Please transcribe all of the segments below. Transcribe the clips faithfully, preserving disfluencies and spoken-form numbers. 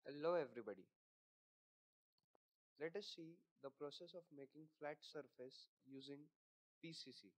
Hello everybody. Let us see the process of making flat surface using P C C.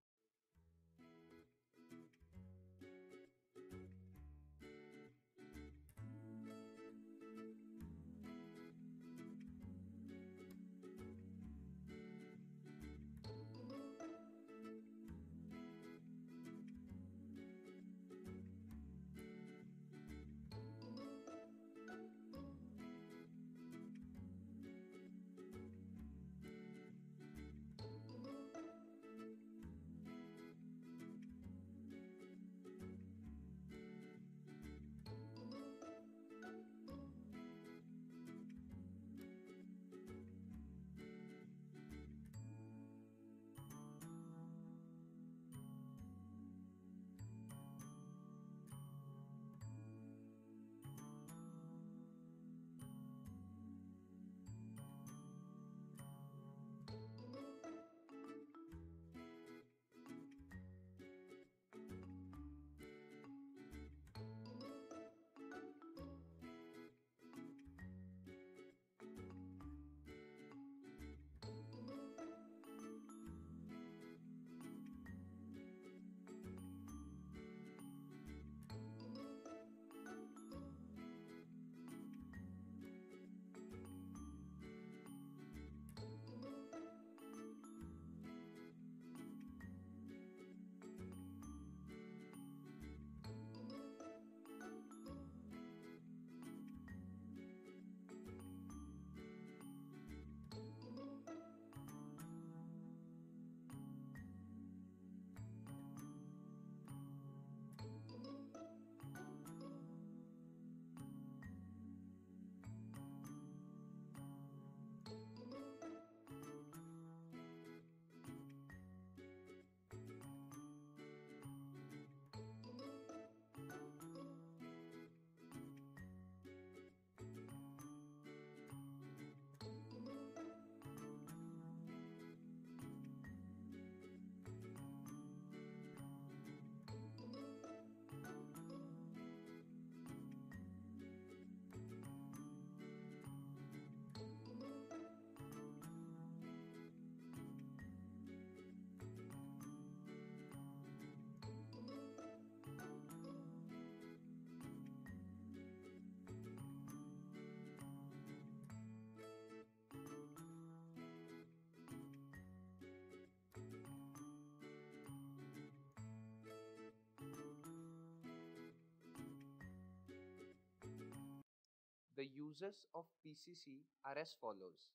The uses of P C C are as follows.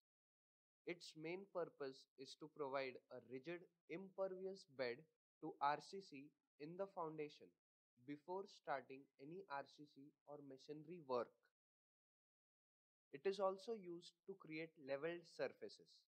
Its main purpose is to provide a rigid, impervious bed to R C C in the foundation before starting any R C C or masonry work. It is also used to create leveled surfaces.